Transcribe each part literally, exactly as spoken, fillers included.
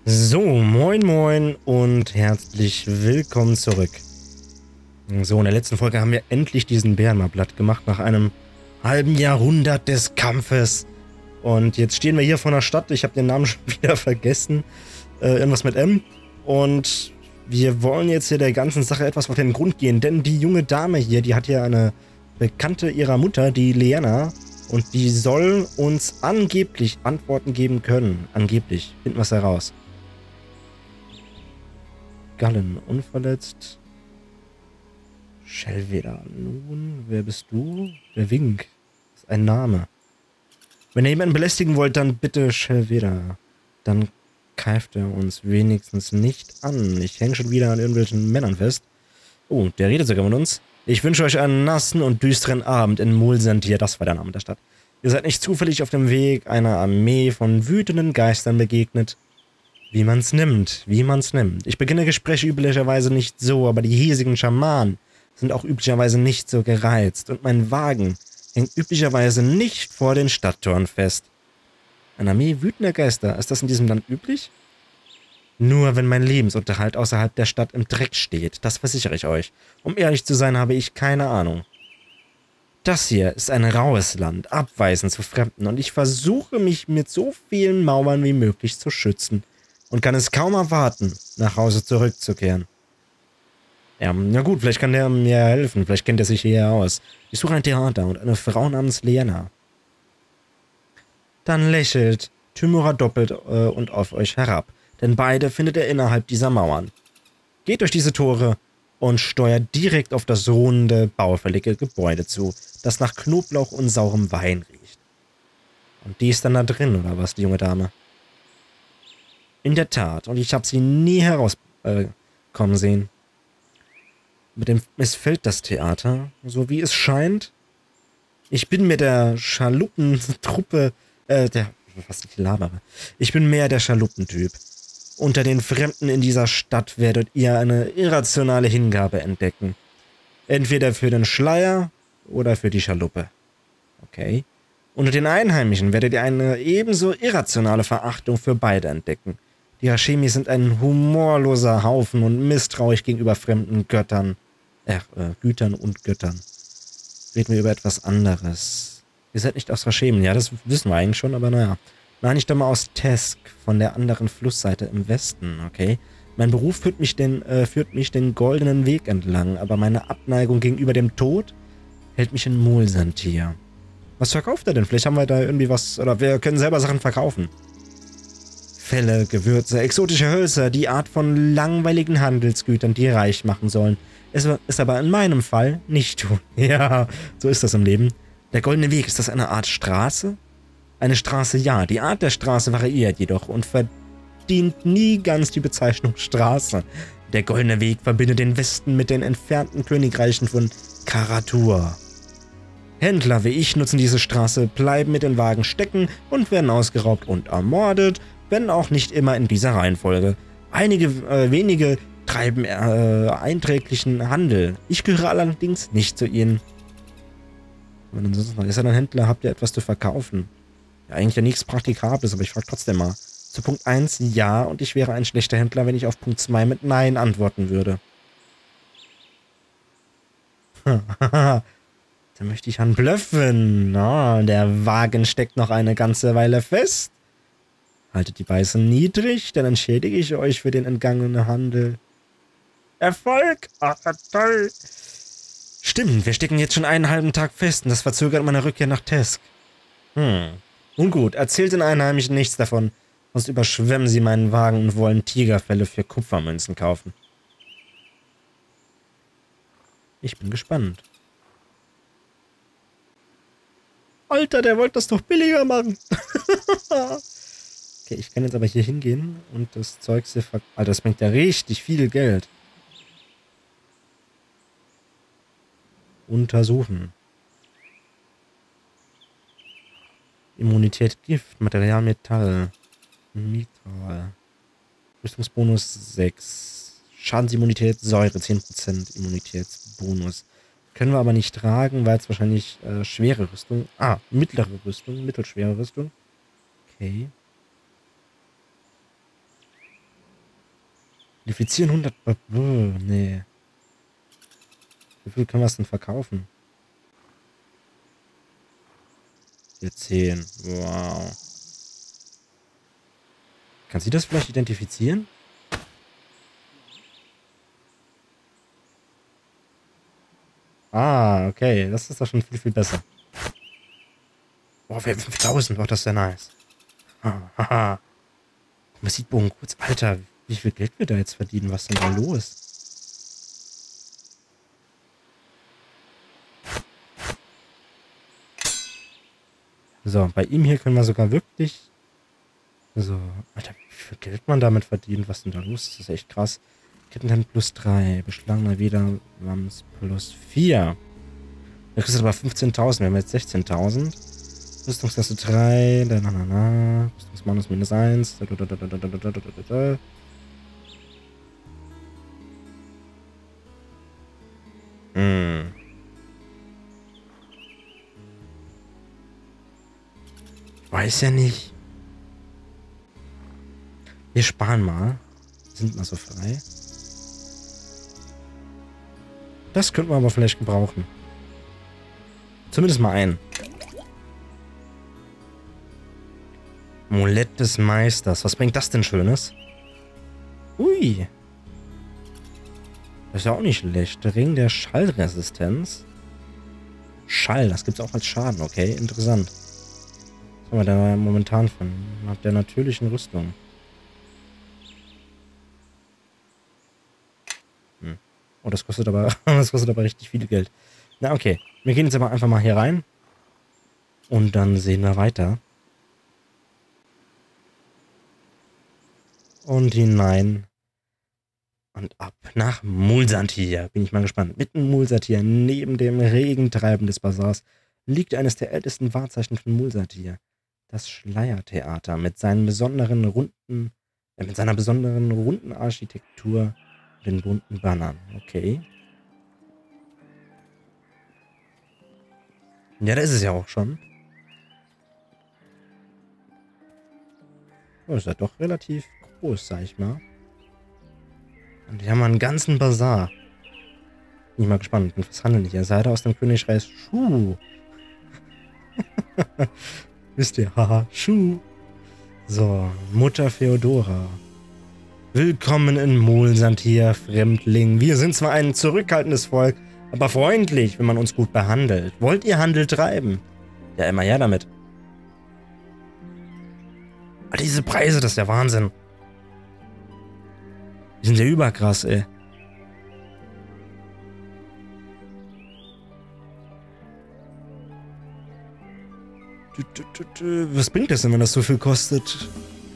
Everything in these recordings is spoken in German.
So, moin moin und herzlich willkommen zurück. So, in der letzten Folge haben wir endlich diesen Bären mal platt gemacht, nach einem halben Jahrhundert des Kampfes. Und jetzt stehen wir hier vor einer Stadt, ich habe den Namen schon wieder vergessen, äh, irgendwas mit M. Und wir wollen jetzt hier der ganzen Sache etwas auf den Grund gehen, denn die junge Dame hier, die hat hier eine Bekannte ihrer Mutter, die Leanna, und die soll uns angeblich Antworten geben können. Angeblich. Finden wir es heraus. Gallen, unverletzt. Schellweder. Nun, wer bist du? Der Wink. Das ist ein Name. Wenn ihr jemanden belästigen wollt, dann bitte Schellweder. Dann keift er uns wenigstens nicht an. Ich hänge schon wieder an irgendwelchen Männern fest. Oh, der redet sogar mit uns. Ich wünsche euch einen nassen und düsteren Abend in Mulsantir. Das war der Name der Stadt. Ihr seid nicht zufällig auf dem Weg einer Armee von wütenden Geistern begegnet. Wie man's nimmt, wie man's nimmt. Ich beginne Gespräche üblicherweise nicht so, aber die hiesigen Schamanen sind auch üblicherweise nicht so gereizt. Und mein Wagen hängt üblicherweise nicht vor den Stadttoren fest. Eine Armee wütender Geister, ist das in diesem Land üblich? Nur wenn mein Lebensunterhalt außerhalb der Stadt im Dreck steht, das versichere ich euch. Um ehrlich zu sein, habe ich keine Ahnung. Das hier ist ein raues Land, abweisend zu Fremden, und ich versuche mich mit so vielen Mauern wie möglich zu schützen und kann es kaum erwarten, nach Hause zurückzukehren. Ja, na gut, vielleicht kann der mir helfen, vielleicht kennt er sich hier aus. Ich suche ein Theater und eine Frau namens Leanna. Dann lächelt Tymura doppelt äh, und auf euch herab, denn beide findet er innerhalb dieser Mauern. Geht durch diese Tore und steuert direkt auf das runde, baufällige Gebäude zu, das nach Knoblauch und saurem Wein riecht. Und die ist dann da drin, oder was, die junge Dame? In der Tat, und ich habe sie nie herauskommen äh, sehen. Mit dem missfällt das Theater, so wie es scheint. Ich bin mit der Schaluppentruppe, äh, der, was ich labere. Ich bin mehr der Schaluppentyp. Unter den Fremden in dieser Stadt werdet ihr eine irrationale Hingabe entdecken. Entweder für den Schleier oder für die Schaluppe. Okay. Unter den Einheimischen werdet ihr eine ebenso irrationale Verachtung für beide entdecken. Die Hashemi sind ein humorloser Haufen und misstrauisch gegenüber fremden Göttern. Äh, äh, Gütern und Göttern. Reden wir über etwas anderes. Ihr seid nicht aus Hashemi, ja, das wissen wir eigentlich schon, aber naja. Nein, ich stamme aus Tesk, von der anderen Flussseite im Westen, okay? Mein Beruf führt mich, den, äh, führt mich den goldenen Weg entlang, aber meine Abneigung gegenüber dem Tod hält mich in Mulsantir. Was verkauft er denn? Vielleicht haben wir da irgendwie was, oder wir können selber Sachen verkaufen. Felle, Gewürze, exotische Hölzer, die Art von langweiligen Handelsgütern, die reich machen sollen. Es ist aber in meinem Fall nicht tun. Ja, so ist das im Leben. Der goldene Weg, ist das eine Art Straße? Eine Straße, ja. Die Art der Straße variiert jedoch und verdient nie ganz die Bezeichnung Straße. Der goldene Weg verbindet den Westen mit den entfernten Königreichen von Karatur. Händler wie ich nutzen diese Straße, bleiben mit den Wagen stecken und werden ausgeraubt und ermordet, wenn auch nicht immer in dieser Reihenfolge. Einige äh, wenige treiben äh, einträglichen Handel. Ich gehöre allerdings nicht zu ihnen. Und ansonsten ist er ein Händler, habt ihr etwas zu verkaufen? Ja, eigentlich ja nichts Praktikables, aber ich frage trotzdem mal. Zu Punkt eins, ja, und ich wäre ein schlechter Händler, wenn ich auf Punkt zwei mit Nein antworten würde. Da möchte ich anblöffen. Oh, der Wagen steckt noch eine ganze Weile fest. Haltet die Beiße niedrig, dann entschädige ich euch für den entgangenen Handel. Erfolg! Ah, toll! Stimmt, wir stecken jetzt schon einen halben Tag fest und das verzögert meine Rückkehr nach Tesk. Hm. Nun gut, erzählt den Einheimischen nichts davon, sonst überschwemmen sie meinen Wagen und wollen Tigerfelle für Kupfermünzen kaufen. Ich bin gespannt. Alter, der wollte das doch billiger machen. Okay, ich kann jetzt aber hier hingehen und das Zeug hier ver... Alter, das bringt ja richtig viel Geld. Untersuchen. Immunität Gift, Material Metall, Mitral. Rüstungsbonus sechs. Schadensimmunität Säure, zehn Prozent Immunitätsbonus. Können wir aber nicht tragen, weil es wahrscheinlich äh, schwere Rüstung... Ah, mittlere Rüstung, mittelschwere Rüstung. Okay. Identifizieren hundert... Oh, nee. Wie viel können wir es denn verkaufen? Hier zehn. Wow. Kann sie das vielleicht identifizieren? Ah, okay. Das ist doch schon viel, viel besser. Boah, wir haben fünftausend. Oh, das ist ja nice. Haha. Man sieht Bogen kurz. Alter, wie viel Geld wir da jetzt verdienen? Was ist denn da los? So, bei ihm hier können wir sogar wirklich... So, Alter, wie viel Geld man damit verdient? Was ist denn da los? Das ist echt krass. Kettenhemd plus drei. Beschlagener Widerwams plus vier. Da kriegst du aber fünfzehntausend. Wir haben jetzt sechzehntausend. Rüstungsklasse drei. Da, na, na, na. Rüstungsmanus minus eins. Da, da, da, da, da, da, da, da, da, da. Hm. Ich weiß ja nicht. Wir sparen mal. Sind mal so frei. Das könnten wir aber vielleicht gebrauchen. Zumindest mal einen. Amulett des Meisters. Was bringt das denn Schönes? Ui. Das ist ja auch nicht schlecht. Ring der Schallresistenz. Schall, das gibt's auch als Schaden. Okay, interessant. Was haben wir da momentan von? Nach der natürlichen Rüstung. Hm. Oh, das kostet aber, das kostet aber richtig viel Geld. Na, okay. Wir gehen jetzt aber einfach mal hier rein. Und dann sehen wir weiter. Und hinein. Und ab nach Mulsantir. Bin ich mal gespannt. Mitten Mulsantir, neben dem Regentreiben des Bazars, liegt eines der ältesten Wahrzeichen von Mulsantir. Das Schleiertheater mit seinen besonderen runden, äh, mit seiner besonderen runden Architektur und den bunten Bannern. Okay. Ja, da ist es ja auch schon. Oh, ist ja doch relativ groß, sag ich mal. Und die haben einen ganzen Bazar. Bin ich mal gespannt. Und was handeln die hier? Seite aus dem Königreich Schuh. Wisst ihr? Haha, Schuh. So, Mutter Feodora. Willkommen in Mulsantir, Fremdling. Wir sind zwar ein zurückhaltendes Volk, aber freundlich, wenn man uns gut behandelt. Wollt ihr Handel treiben? Ja, immer her damit. Aber diese Preise, das ist der Wahnsinn. Die sind ja überkrass, ey. Was bringt das denn, wenn das so viel kostet?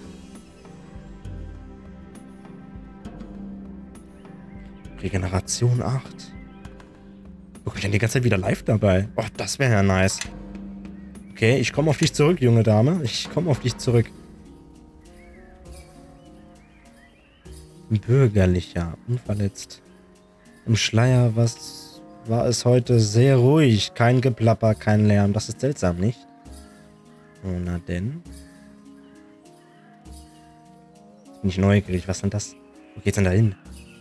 Regeneration acht. Guck, ich bin die ganze Zeit wieder live dabei. Oh, das wäre ja nice. Okay, ich komme auf dich zurück, junge Dame. Ich komme auf dich zurück. Bürgerlicher, unverletzt. Im Schleier was war es heute sehr ruhig. Kein Geplapper, kein Lärm. Das ist seltsam, nicht? Oh, na denn. Jetzt bin ich neugierig. Was ist denn das? Wo geht's denn da hin?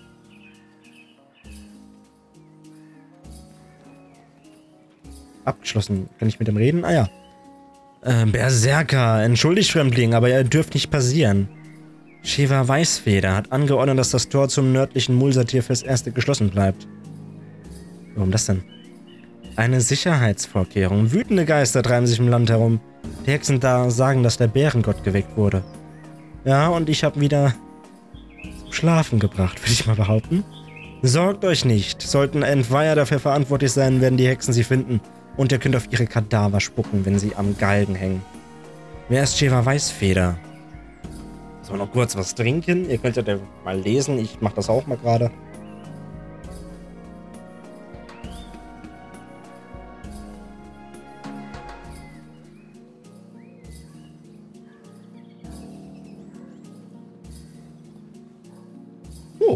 Abgeschlossen. Kann ich mit dem reden? Ah ja. Äh, Berserker. Entschuldigt, Fremdling, aber er dürft nicht passieren. Sheva Weißfeder hat angeordnet, dass das Tor zum nördlichen Mulsantir fürs Erste geschlossen bleibt. Warum das denn? Eine Sicherheitsvorkehrung. Wütende Geister treiben sich im Land herum. Die Hexen da sagen, dass der Bärengott geweckt wurde. Ja, und ich habe wieder zum Schlafen gebracht, würde ich mal behaupten. Sorgt euch nicht. Sollten Entweiher dafür verantwortlich sein, werden die Hexen sie finden. Und ihr könnt auf ihre Kadaver spucken, wenn sie am Galgen hängen. Wer ist Sheva Weißfeder? So, noch kurz was trinken. Ihr könnt ja mal lesen. Ich mache das auch mal gerade. Oh.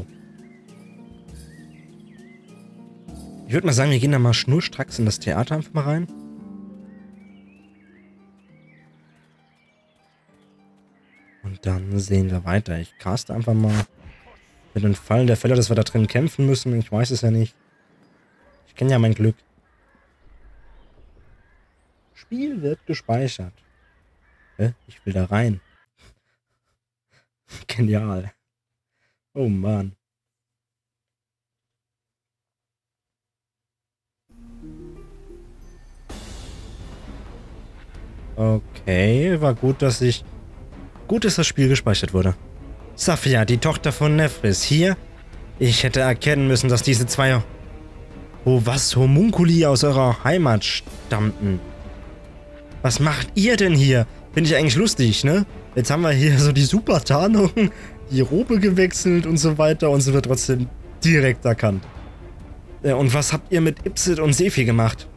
Ich würde mal sagen, wir gehen da mal schnurstracks in das Theater einfach mal rein. Und dann sehen wir weiter. Ich caste einfach mal Für den Fall der Fälle, dass wir da drin kämpfen müssen, ich weiß es ja nicht. Ich kenne ja mein Glück. Spiel wird gespeichert. Hä? Ich will da rein. Genial. Oh Mann. Okay, war gut, dass ich... Gut, dass das Spiel gespeichert wurde. Saphia, die Tochter von Nefris, hier? Ich hätte erkennen müssen, dass diese zwei... Oh, was? Homunkuli aus eurer Heimat stammten. Was macht ihr denn hier? Finde ich eigentlich lustig, ne? Jetzt haben wir hier so die Super-Tarnung, die Robe gewechselt und so weiter und sie wird trotzdem direkt erkannt. Ja, und was habt ihr mit Ipsit und Sefi gemacht?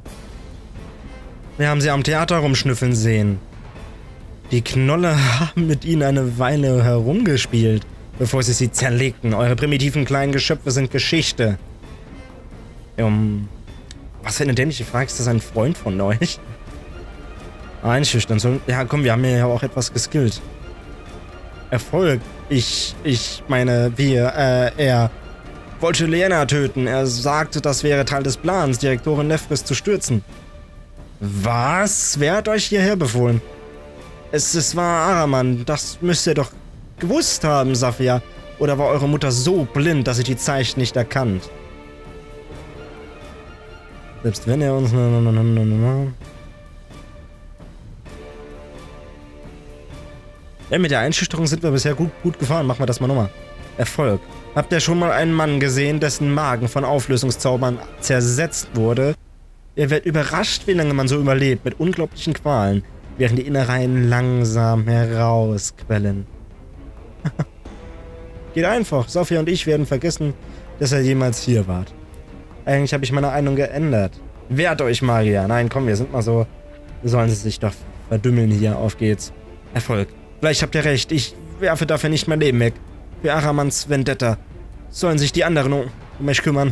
Wir haben sie am Theater rumschnüffeln sehen. Die Knolle haben mit ihnen eine Weile herumgespielt, bevor sie sie zerlegten. Eure primitiven kleinen Geschöpfe sind Geschichte. Um, was für eine dämliche Frage, ist das ein Freund von euch? Einschüchtern. So, ja, komm, wir haben ja auch etwas geskillt. Erfolg. Ich, ich meine, wir, äh, er wollte Lena töten. Er sagte, das wäre Teil des Plans, Direktorin Nefris zu stürzen. Was? Wer hat euch hierher befohlen? Es, es war Araman. Das müsst ihr doch gewusst haben, Saphia. Oder war eure Mutter so blind, dass sie die Zeichen nicht erkannt? Selbst wenn er uns... Ja, mit der Einschüchterung sind wir bisher gut, gut gefahren. Machen wir das mal nochmal. Erfolg. Habt ihr schon mal einen Mann gesehen, dessen Magen von Auflösungszaubern zersetzt wurde? Ihr werdet überrascht, wie lange man so überlebt, mit unglaublichen Qualen, während die Innereien langsam herausquellen. Geht einfach. Saphia und ich werden vergessen, dass ihr jemals hier wart. Eigentlich habe ich meine Meinung geändert. Wehrt euch, Magier. Nein, komm, wir sind mal so... Sollen sie sich doch verdümmeln hier. Auf geht's. Erfolg. Vielleicht habt ihr recht. Ich werfe dafür nicht mein Leben weg. Für Aramans Vendetta. Sollen sich die anderen um, um mich kümmern.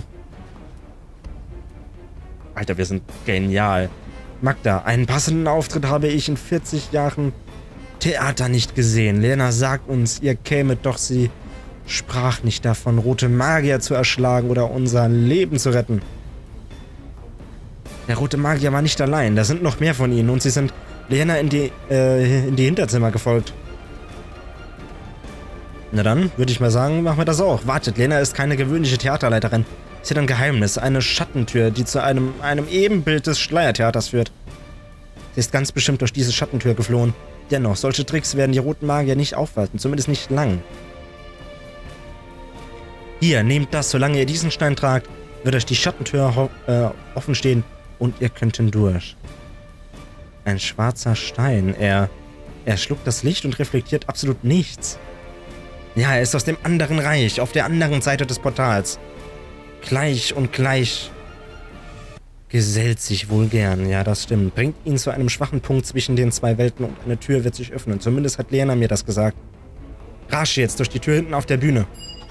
Alter, wir sind genial. Magda, einen passenden Auftritt habe ich in vierzig Jahren Theater nicht gesehen. Lena sagt uns, ihr kämet, doch sie sprach nicht davon, rote Magier zu erschlagen oder unser Leben zu retten. Der rote Magier war nicht allein. Da sind noch mehr von ihnen und sie sind Lena in die, äh, in die Hinterzimmer gefolgt. Na dann, würde ich mal sagen, machen wir das auch. Wartet, Lena ist keine gewöhnliche Theaterleiterin. Sie hat ein Geheimnis, eine Schattentür, die zu einem, einem Ebenbild des Schleiertheaters führt. Sie ist ganz bestimmt durch diese Schattentür geflohen. Dennoch, solche Tricks werden die roten Magier nicht aufhalten, zumindest nicht lang. Hier, nehmt das, solange ihr diesen Stein tragt, wird euch die Schattentür äh, offen stehen und ihr könnt hindurch. Ein schwarzer Stein, er, er schluckt das Licht und reflektiert absolut nichts. Ja, er ist aus dem anderen Reich, auf der anderen Seite des Portals. Gleich und gleich gesellt sich wohl gern, ja, das stimmt. Bringt ihn zu einem schwachen Punkt zwischen den zwei Welten und eine Tür wird sich öffnen. Zumindest hat Lena mir das gesagt. Rasch jetzt durch die Tür hinten auf der Bühne.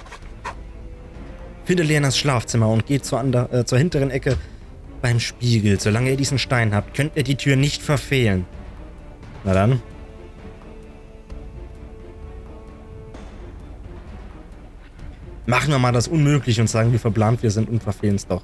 Findet Lenas Schlafzimmer und geht zur, ander, äh, zur hinteren Ecke beim Spiegel. Solange ihr diesen Stein habt, könnt ihr die Tür nicht verfehlen. Na dann. Machen wir mal das Unmögliche und sagen, wie verplant wir sind und verfehlen es doch.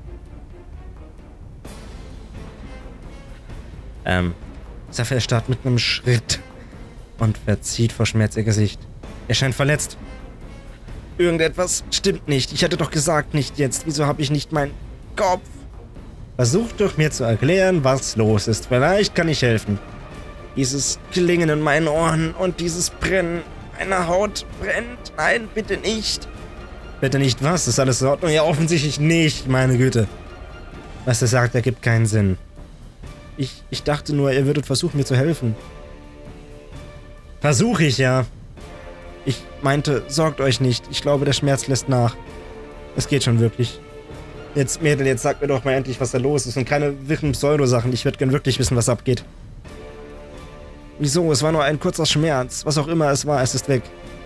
Ähm, Saphia starrt mit einem Schritt und verzieht vor Schmerz ihr Gesicht. Er scheint verletzt. Irgendetwas stimmt nicht. Ich hatte doch gesagt, nicht jetzt. Wieso habe ich nicht meinen Kopf? Versucht doch mir zu erklären, was los ist. Vielleicht kann ich helfen. Dieses Klingen in meinen Ohren und dieses Brennen. Meine Haut brennt. Nein, bitte nicht. Bitte nicht was? Ist alles in Ordnung? Ja, offensichtlich nicht, meine Güte. Was er sagt, ergibt keinen Sinn. Ich, ich dachte nur, ihr würdet versuchen, mir zu helfen. Versuche ich, ja. Ich meinte, sorgt euch nicht. Ich glaube, der Schmerz lässt nach. Es geht schon wirklich. Jetzt, Mädel, jetzt sagt mir doch mal endlich, was da los ist. Und keine wirren Pseudo-Sachen. Ich würde gern wirklich wissen, was abgeht. Wieso? Es war nur ein kurzer Schmerz. Was auch immer es war, es ist weg.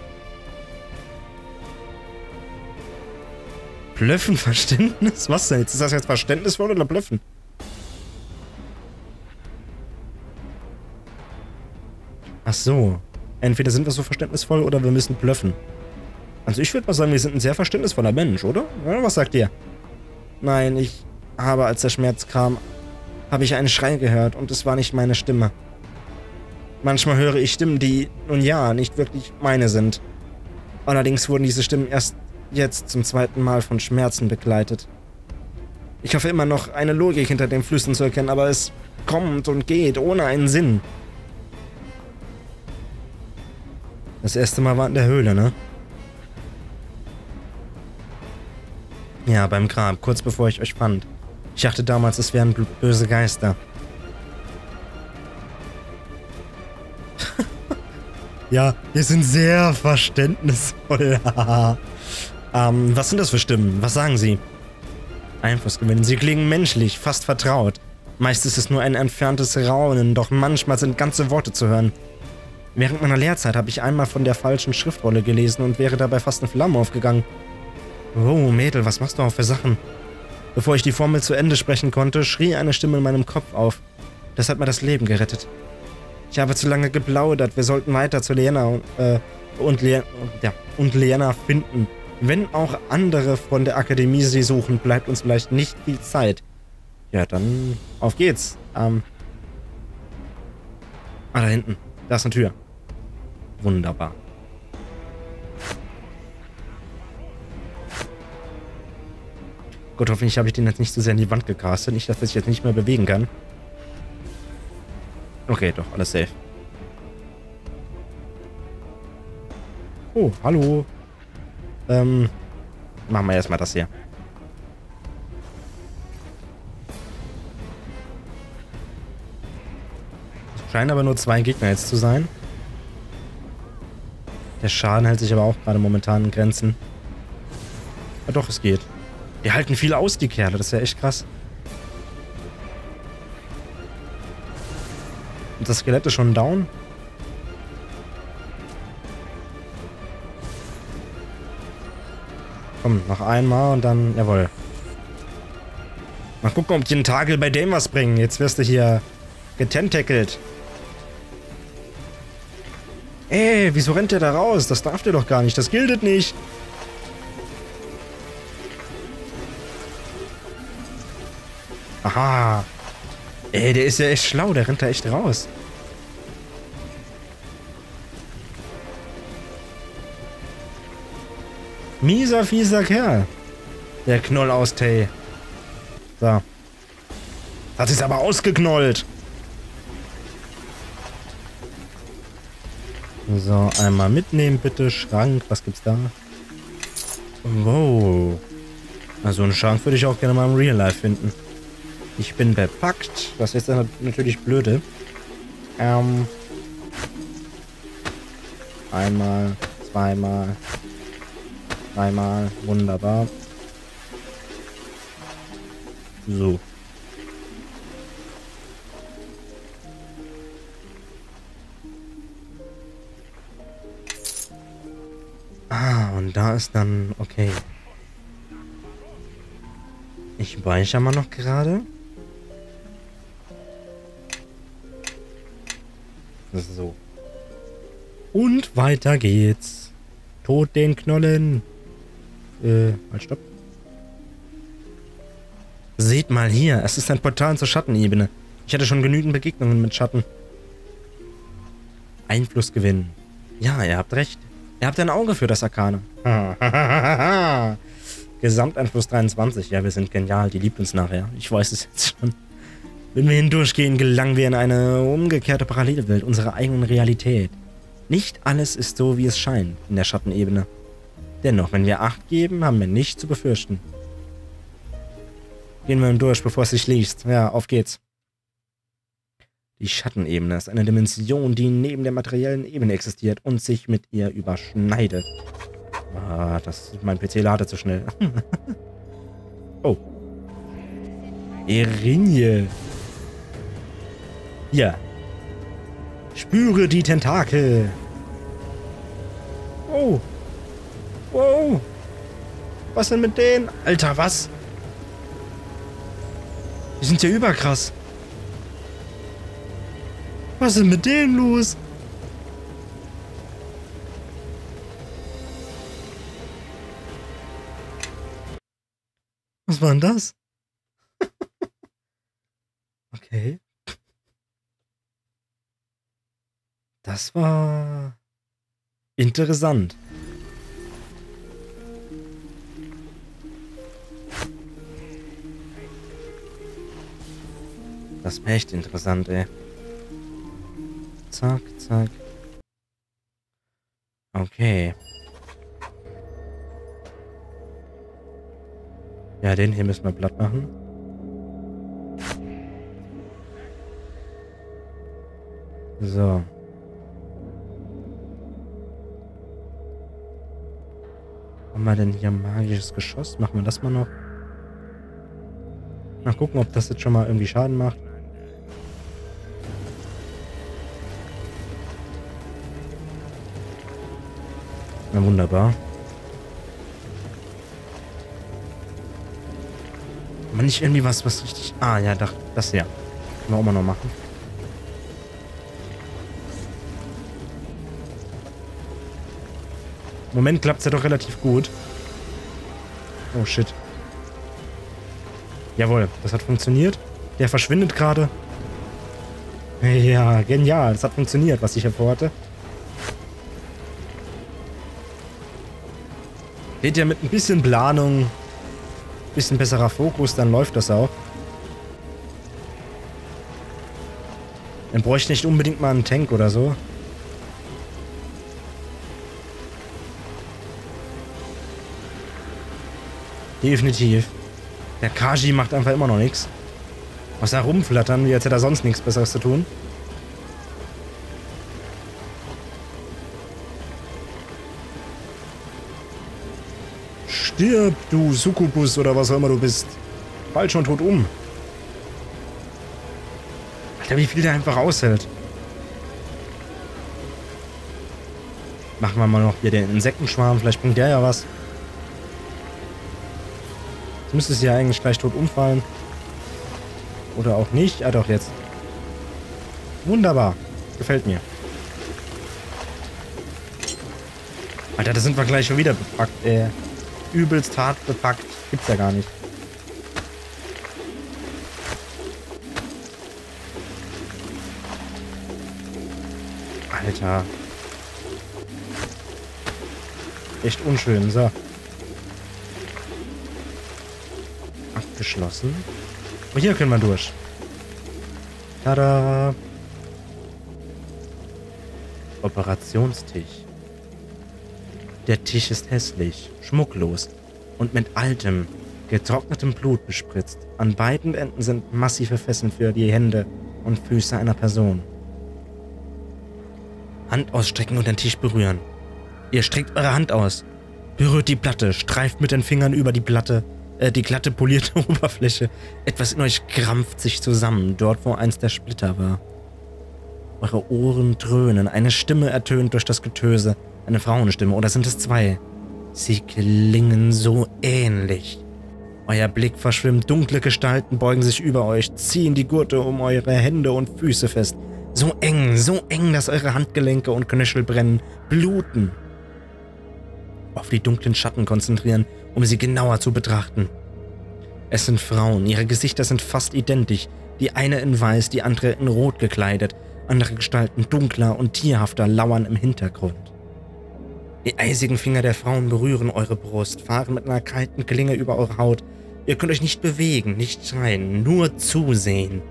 Blöffen, Verständnis? Was denn jetzt? Ist das jetzt verständnisvoll oder Blöffen? Ach so. Entweder sind wir so verständnisvoll oder wir müssen blöffen. Also ich würde mal sagen, wir sind ein sehr verständnisvoller Mensch, oder? Ja, was sagt ihr? Nein, ich habe, als der Schmerz kam, habe ich einen Schrei gehört und es war nicht meine Stimme. Manchmal höre ich Stimmen, die, nun ja, nicht wirklich meine sind. Allerdings wurden diese Stimmen erst jetzt zum zweiten Mal von Schmerzen begleitet. Ich hoffe immer noch, eine Logik hinter den Flüssen zu erkennen, aber es kommt und geht, ohne einen Sinn. Das erste Mal war in der Höhle, ne? Ja, beim Grab, kurz bevor ich euch fand. Ich dachte damals, es wären böse Geister. Ja, wir sind sehr verständnisvoll. ähm, was sind das für Stimmen? Was sagen sie? Einfluss gewinnen. Sie klingen menschlich, fast vertraut. Meist ist es nur ein entferntes Raunen, doch manchmal sind ganze Worte zu hören. Während meiner Lehrzeit habe ich einmal von der falschen Schriftrolle gelesen und wäre dabei fast in Flammen aufgegangen. Oh, Mädel, was machst du auch für Sachen? Bevor ich die Formel zu Ende sprechen konnte, schrie eine Stimme in meinem Kopf auf. Das hat mir das Leben gerettet. Ich habe zu lange geplaudert, wir sollten weiter zu Lena und, äh, und, Le ja, und Lena finden. Wenn auch andere von der Akademie sie suchen, bleibt uns vielleicht nicht viel Zeit. Ja, dann auf geht's. Ähm. Ah, da hinten. Da ist eine Tür. Wunderbar. Gott, hoffentlich habe ich den jetzt nicht so sehr in die Wand gecastet. Nicht, dass er sich jetzt nicht mehr bewegen kann. Okay, doch, alles safe. Oh, hallo. Ähm, machen wir erstmal das hier. Es scheinen aber nur zwei Gegner jetzt zu sein. Der Schaden hält sich aber auch gerade momentan in Grenzen. Ja doch, es geht. Die halten viel aus, die Kerle. Das ist ja echt krass. Und das Skelett ist schon down. Komm, noch einmal und dann... Jawohl. Mal gucken, ob die Tentakel bei dem was bringen. Jetzt wirst du hier getentackelt. Ey, wieso rennt der da raus? Das darf der doch gar nicht. Das giltet nicht. Aha. Ey, der ist ja echt schlau. Der rennt da echt raus. Mieser, fieser Kerl. Der Knoll aus Tay. So. Hat sich's aber ausgeknollt. So, einmal mitnehmen bitte. Schrank, was gibt's da? Wow. Also einen Schrank würde ich auch gerne mal im Real Life finden. Ich bin bepackt. Das ist dann natürlich blöde. Ähm. Einmal, zweimal, dreimal. Wunderbar. So. Ah, und da ist dann... Okay. Ich speichere mal noch gerade. So. Und weiter geht's. Tod den Knollen. Äh, halt, stopp. Seht mal hier, es ist ein Portal zur Schattenebene. Ich hatte schon genügend Begegnungen mit Schatten. Einfluss gewinnen. Ja, ihr habt recht. Ihr habt ein Auge für das Arkane. Gesamteinfluss dreiundzwanzig. Ja, wir sind genial. Die liebt uns nachher. Ich weiß es jetzt schon. Wenn wir hindurchgehen, gelangen wir in eine umgekehrte Parallelwelt unserer eigenen Realität. Nicht alles ist so, wie es scheint in der Schattenebene. Dennoch, wenn wir Acht geben, haben wir nichts zu befürchten. Gehen wir durch, bevor es sich liest. Ja, auf geht's. Die Schattenebene ist eine Dimension, die neben der materiellen Ebene existiert und sich mit ihr überschneidet. Ah, das, mein P C ladet zu schnell. Oh. Erinje. Ja. Spüre die Tentakel. Oh. Wow. Was denn mit denen? Alter, was? Die sind ja überkrass. Was ist denn mit denen los? Was war denn das? Okay. Das war interessant. Das war echt interessant, ey. Zack, zack. Okay. Ja, den hier müssen wir platt machen. So. Haben wir denn hier ein magisches Geschoss? Machen wir das mal noch. Mal gucken, ob das jetzt schon mal irgendwie Schaden macht. Na wunderbar. Aber nicht irgendwie was, was richtig... Ah, ja, das, das hier. Können wir auch mal noch machen. Im Moment klappt es ja doch relativ gut. Oh, shit. Jawohl, das hat funktioniert. Der verschwindet gerade. Ja, genial. Das hat funktioniert, was ich hier vorhatte. Seht ihr, mit ein bisschen Planung, ein bisschen besserer Fokus, dann läuft das auch. Dann bräuchte ich nicht unbedingt mal einen Tank oder so. Definitiv. Der Kaji macht einfach immer noch nichts. Außer rumflattern, wie als hätte er sonst nichts Besseres zu tun. Stirb, du Succubus oder was auch immer du bist. Bald schon tot um. Alter, wie viel der einfach aushält. Machen wir mal noch hier den Insektenschwarm. Vielleicht bringt der ja was. Jetzt müsste es ja eigentlich gleich tot umfallen. Oder auch nicht. Ah doch, jetzt. Wunderbar. Gefällt mir. Alter, da sind wir gleich schon wieder bepackt. Äh, übelst hart bepackt. Gibt's ja gar nicht. Alter. Echt unschön. So. Abgeschlossen. Oh, hier können wir durch. Tada! Operationstisch. Der Tisch ist hässlich, schmucklos und mit altem, getrocknetem Blut bespritzt. An beiden Enden sind massive Fesseln für die Hände und Füße einer Person. Hand ausstrecken und den Tisch berühren. Ihr streckt eure Hand aus, berührt die Platte, streift mit den Fingern über die Platte, äh, die glatte polierte Oberfläche. Etwas in euch krampft sich zusammen, dort wo einst der Splitter war. Eure Ohren dröhnen, eine Stimme ertönt durch das Getöse. Eine Frauenstimme, oder sind es zwei? Sie klingen so ähnlich. Euer Blick verschwimmt, dunkle Gestalten beugen sich über euch, ziehen die Gurte um eure Hände und Füße fest. So eng, so eng, dass eure Handgelenke und Knöchel brennen, bluten. Auf die dunklen Schatten konzentrieren, um sie genauer zu betrachten. Es sind Frauen, ihre Gesichter sind fast identisch. Die eine in weiß, die andere in rot gekleidet. Andere Gestalten dunkler und tierhafter lauern im Hintergrund. Die eisigen Finger der Frauen berühren eure Brust, fahren mit einer kalten Klinge über eure Haut. Ihr könnt euch nicht bewegen, nicht schreien, nur zusehen.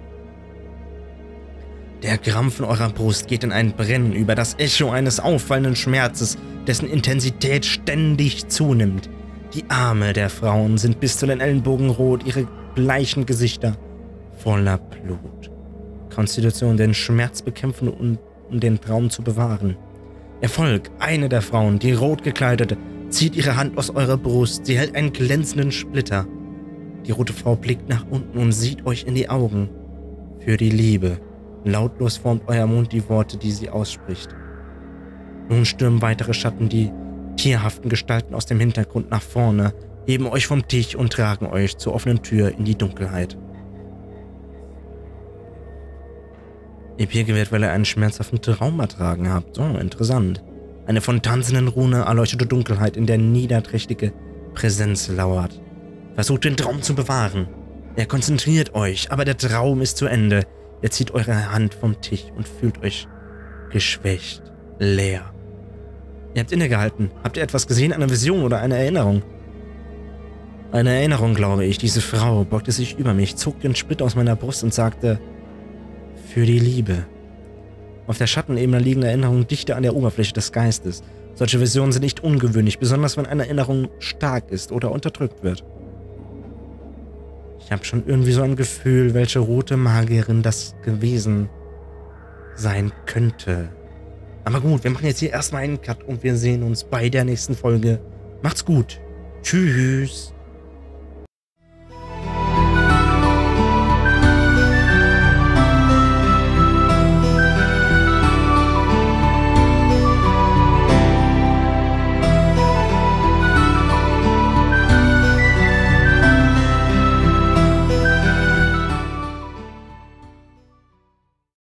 Der Krampf in eurer Brust geht in ein Brennen über, das Echo eines auffallenden Schmerzes, dessen Intensität ständig zunimmt. Die Arme der Frauen sind bis zu den Ellenbogen rot, ihre bleichen Gesichter voller Blut. Konstitution, den Schmerz bekämpfen und um den Traum zu bewahren. Erfolg, eine der Frauen, die rot gekleidete, zieht ihre Hand aus eurer Brust. Sie hält einen glänzenden Splitter. Die rote Frau blickt nach unten und sieht euch in die Augen. Für die Liebe. Lautlos formt euer Mund die Worte, die sie ausspricht. Nun stürmen weitere Schatten, die tierhaften Gestalten aus dem Hintergrund nach vorne, heben euch vom Tisch und tragen euch zur offenen Tür in die Dunkelheit. Ihr Pirge wird, weil ihr einen schmerzhaften Traum ertragen habt. Oh, interessant. Eine von tanzenden Rune erleuchtete Dunkelheit, in der niederträchtige Präsenz lauert. Versucht den Traum zu bewahren. Er konzentriert euch, aber der Traum ist zu Ende. Ihr zieht eure Hand vom Tisch und fühlt euch geschwächt, leer. Ihr habt innegehalten. Habt ihr etwas gesehen, eine Vision oder eine Erinnerung? Eine Erinnerung, glaube ich. Diese Frau beugte sich über mich, zog den Spit aus meiner Brust und sagte, für die Liebe. Auf der Schattenebene liegen Erinnerungen dichter an der Oberfläche des Geistes. Solche Visionen sind nicht ungewöhnlich, besonders wenn eine Erinnerung stark ist oder unterdrückt wird. Ich habe schon irgendwie so ein Gefühl, welche rote Magierin das gewesen sein könnte. Aber gut, wir machen jetzt hier erstmal einen Cut und wir sehen uns bei der nächsten Folge. Macht's gut. Tschüss.